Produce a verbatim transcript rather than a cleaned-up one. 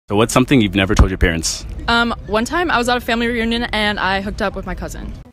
So what's something you've never told your parents? Um, one time I was at a family reunion and I hooked up with my cousin.